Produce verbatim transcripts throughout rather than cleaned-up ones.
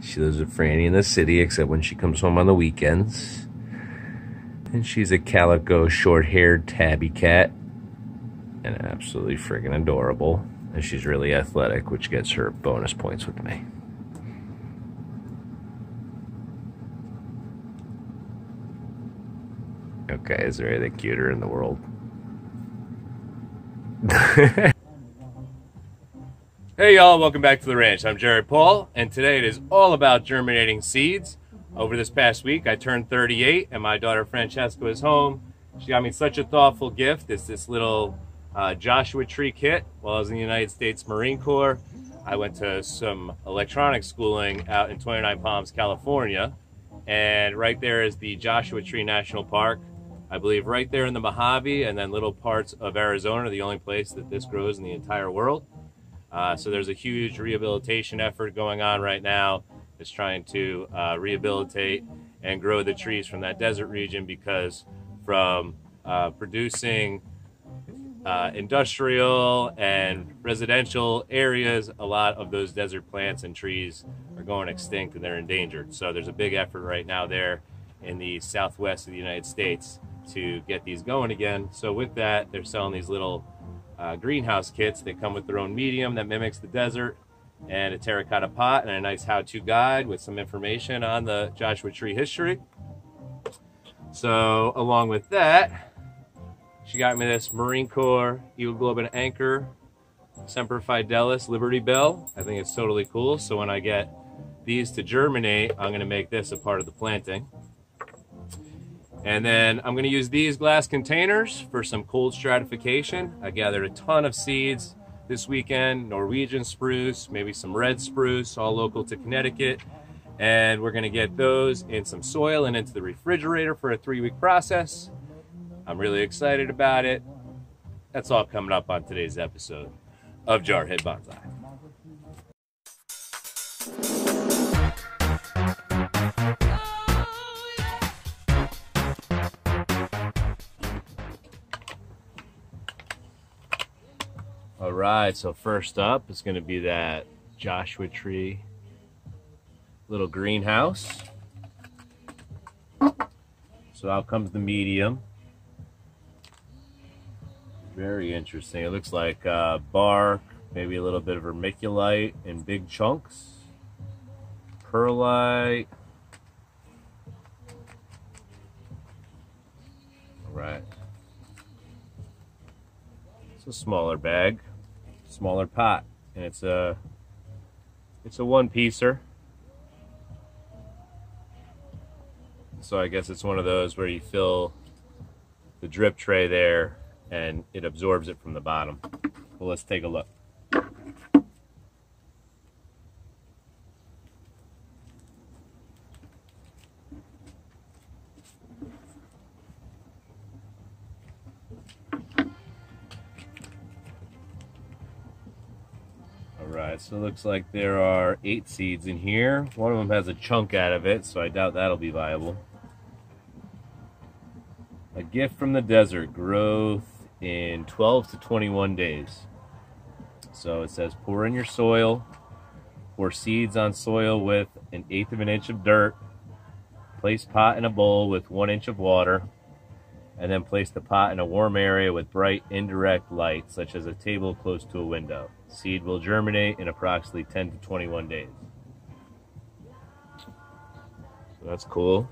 She lives with Franny in the city, except when she comes home on the weekends. And she's a calico, short-haired tabby cat. And absolutely friggin' adorable. And she's really athletic, which gets her bonus points with me. Okay, is there anything cuter in the world? Hey y'all, welcome back to the ranch. I'm Jared Paul, and today it is all about germinating seeds. Over this past week, I turned thirty-eight, and my daughter Francesca is home. She got me such a thoughtful gift. It's this little uh, Joshua Tree kit. While I was in the United States Marine Corps, I went to some electronics schooling out in twenty-nine Palms, California, and right there is the Joshua Tree National Park. I believe right there in the Mojave, and then little parts of Arizona are the only place that this grows in the entire world. Uh, so there's a huge rehabilitation effort going on right now. It's trying to uh, rehabilitate and grow the trees from that desert region, because from uh, producing uh, industrial and residential areas, a lot of those desert plants and trees are going extinct and they're endangered. So there's a big effort right now there in the southwest of the United States to get these going again. So with that, they're selling these little Uh, greenhouse kits. They come with their own medium that mimics the desert, and a terracotta pot, and a nice how-to guide with some information on the Joshua Tree history. So along with that, she got me this Marine Corps Eagle Globe and Anchor Semper Fidelis Liberty Bell. I think it's totally cool. So when I get these to germinate, I'm going to make this a part of the planting. And then I'm going to use these glass containers for some cold stratification. I gathered a ton of seeds this weekend, Norwegian spruce, maybe some red spruce, all local to Connecticut. And we're going to get those in some soil and into the refrigerator for a three-week process. I'm really excited about it. That's all coming up on today's episode of Jarhead Bonsai. All right, so first up is going to be that Joshua Tree little greenhouse. So out comes the medium. Very interesting. It looks like uh, bark, maybe a little bit of vermiculite in big chunks. Perlite. All right. It's a smaller bag. Smaller pot, and it's a it's a one-piecer. So I guess it's one of those where you fill the drip tray there and it absorbs it from the bottom. Well, let's take a look. Alright, so it looks like there are eight seeds in here. One of them has a chunk out of it, so I doubt that'll be viable. A gift from the desert, growth in twelve to twenty-one days. So it says pour in your soil, pour seeds on soil with an eighth of an inch of dirt, place pot in a bowl with one inch of water, and then place the pot in a warm area with bright indirect light, such as a table close to a window. Seed will germinate in approximately ten to twenty-one days. So that's cool.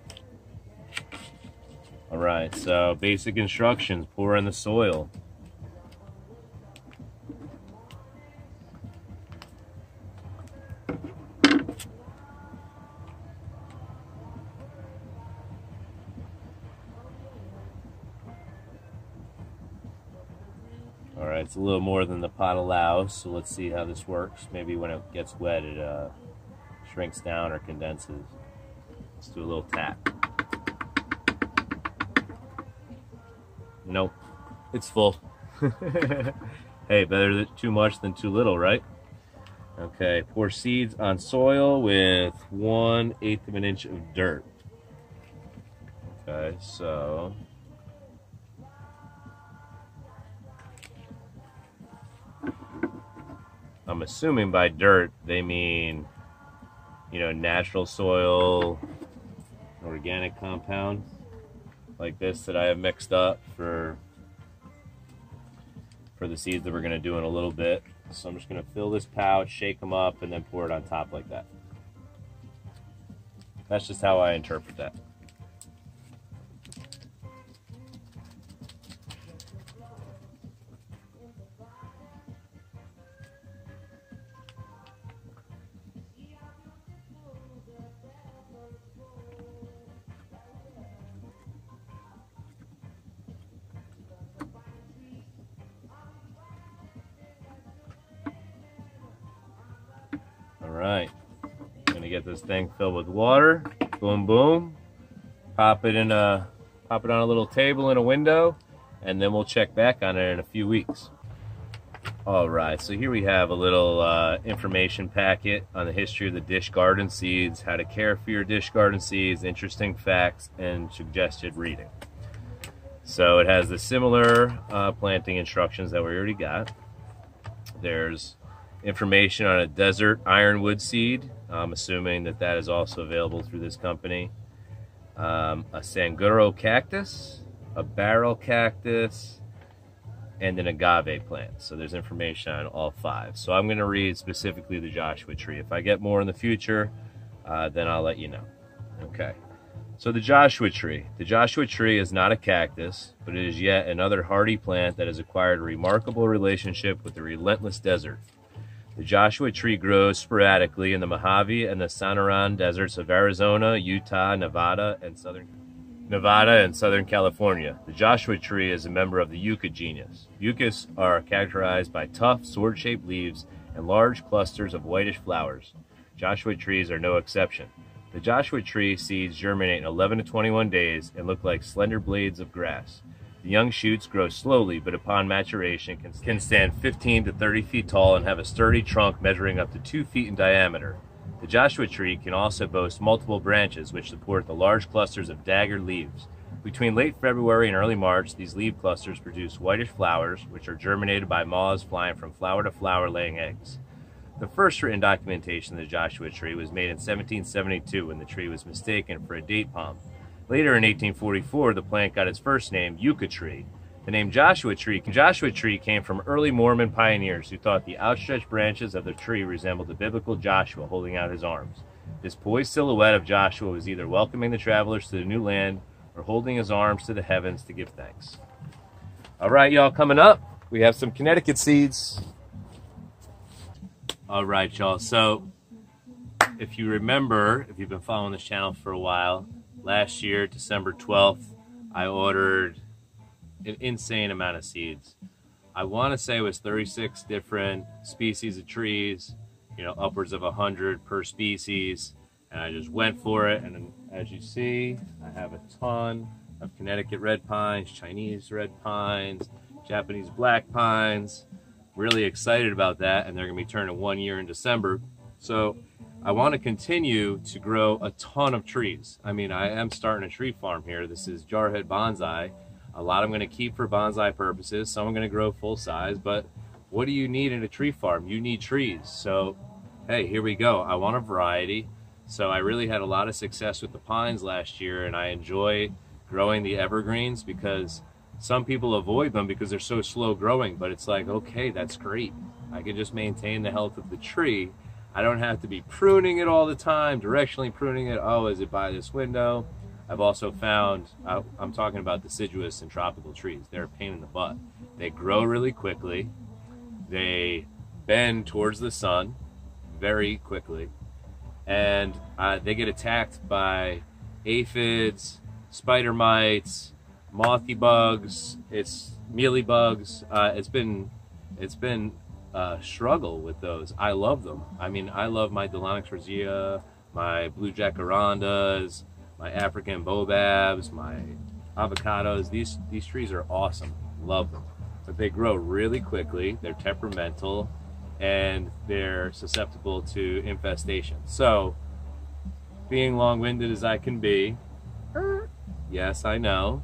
All right, so basic instructions: pour in the soil. All right, it's a little more than the pot allows, so let's see how this works. Maybe when it gets wet, it uh, shrinks down or condenses. Let's do a little tap. Nope, it's full. Hey, better too much than too little, right? Okay, pour seeds on soil with one eighth of an inch of dirt. Okay, so I'm assuming by dirt they mean you know, natural soil, organic compound like this that I have mixed up for for the seeds that we're going to do in a little bit. So I'm just going to fill this pouch, shake them up, and then pour it on top like that. That's just how I interpret that. Alright, I'm gonna get this thing filled with water. Boom, boom. Pop it in a, pop it on a little table in a window, and then we'll check back on it in a few weeks. Alright, so here we have a little uh, information packet on the history of the dish garden seeds, how to care for your dish garden seeds, interesting facts, and suggested reading. So it has the similar uh, planting instructions that we already got. There's information on a desert ironwood seed. I'm assuming that that is also available through this company. Um, a Sanguro cactus, a barrel cactus, and an agave plant. So there's information on all five. So I'm going to read specifically the Joshua tree. If I get more in the future, uh, then I'll let you know. Okay. So the Joshua tree. The Joshua tree is not a cactus, but it is yet another hardy plant that has acquired a remarkable relationship with the relentless desert. The Joshua tree grows sporadically in the Mojave and the Sonoran deserts of Arizona, Utah, Nevada, and southern Nevada and Southern California. The Joshua tree is a member of the Yucca genus. Yuccas are characterized by tough, sword-shaped leaves and large clusters of whitish flowers. Joshua trees are no exception. The Joshua tree seeds germinate in eleven to twenty-one days and look like slender blades of grass. The young shoots grow slowly, but upon maturation can, can stand fifteen to thirty feet tall and have a sturdy trunk measuring up to two feet in diameter. The Joshua tree can also boast multiple branches which support the large clusters of dagger leaves. Between late February and early March, these leaf clusters produce whitish flowers, which are germinated by moths flying from flower to flower laying eggs. The first written documentation of the Joshua tree was made in seventeen seventy-two when the tree was mistaken for a date palm. Later in eighteen forty-four, the plant got its first name, Yucca tree. The name Joshua tree, Joshua tree came from early Mormon pioneers who thought the outstretched branches of the tree resembled the biblical Joshua holding out his arms. This poised silhouette of Joshua was either welcoming the travelers to the new land or holding his arms to the heavens to give thanks. All right, y'all, coming up, we have some Connecticut seeds. All right, y'all, so if you remember, if you've been following this channel for a while, last year, December twelfth, I ordered an insane amount of seeds. I want to say it was thirty-six different species of trees, you know, upwards of one hundred per species, and I just went for it. And as you see, I have a ton of Connecticut red pines, Chinese red pines, Japanese black pines. Really excited about that, and they're going to be turning one year in December. So I want to continue to grow a ton of trees. I mean, I am starting a tree farm here. This is Jarhead Bonsai. A lot I'm going to keep for bonsai purposes. Some I'm going to grow full size. But what do you need in a tree farm? You need trees. So, hey, here we go. I want a variety. So I really had a lot of success with the pines last year, and I enjoy growing the evergreens because some people avoid them because they're so slow growing. But it's like, okay, that's great. I can just maintain the health of the tree. I don't have to be pruning it all the time, directionally pruning it. Oh, is it by this window? I've also found, I'm talking about deciduous and tropical trees. They're a pain in the butt. They grow really quickly. They bend towards the sun very quickly. And uh, they get attacked by aphids, spider mites, mothy bugs, it's mealybugs. Uh, it's been, it's been, Uh, struggle with those. I love them. I mean, I love my Deinonychus rosea, my blue jacarandas, my African baobabs, my avocados. These these trees are awesome. Love them. But they grow really quickly. They're temperamental, and they're susceptible to infestation. So, being long-winded as I can be, yes, I know,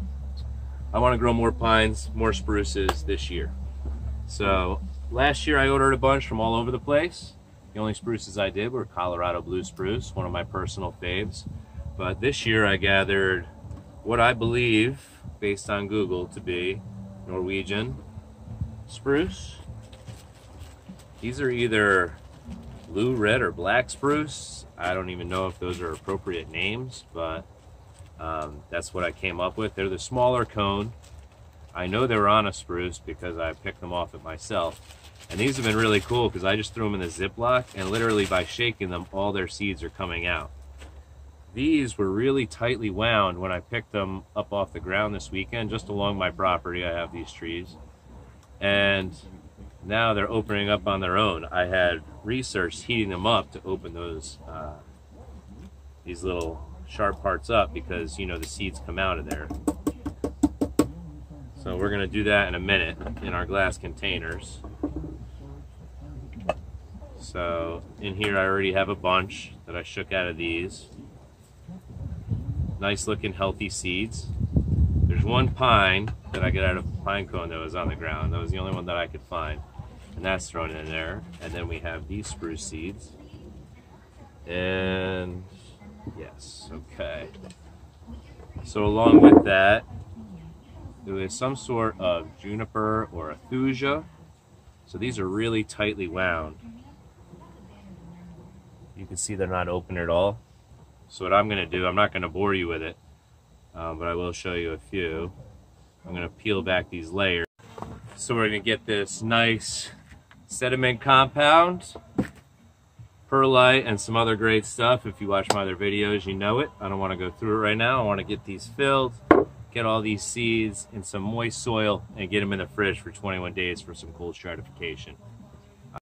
I want to grow more pines, more spruces this year. So last year I ordered a bunch from all over the place. The only spruces I did were Colorado Blue Spruce, one of my personal faves. But this year I gathered what I believe, based on Google, to be Norwegian spruce. These are either blue, red, or black spruce. I don't even know if those are appropriate names, but um, that's what I came up with. They're the smaller cone. I know they were on a spruce because I picked them off it myself. And these have been really cool because I just threw them in the Ziploc, and literally by shaking them, all their seeds are coming out. These were really tightly wound when I picked them up off the ground this weekend. Just along my property, I have these trees. And now they're opening up on their own. I had researched heating them up to open those uh, these little sharp parts up because, you know, the seeds come out of there. So we're going to do that in a minute in our glass containers. So in here I already have a bunch that I shook out of these. Nice looking healthy seeds. There's one pine that I got out of a pine cone that was on the ground. That was the only one that I could find. And that's thrown in there. And then we have these spruce seeds. And yes, okay. So along with that, there is some sort of juniper or a thuja. So these are really tightly wound. You can see they're not open at all. So what I'm going to do, I'm not going to bore you with it, um, but I will show you a few. I'm going to peel back these layers. So we're going to get this nice sediment compound, perlite, and some other great stuff. If you watch my other videos, you know it. I don't want to go through it right now. I want to get these filled, get all these seeds in some moist soil, and get them in the fridge for twenty-one days for some cold stratification.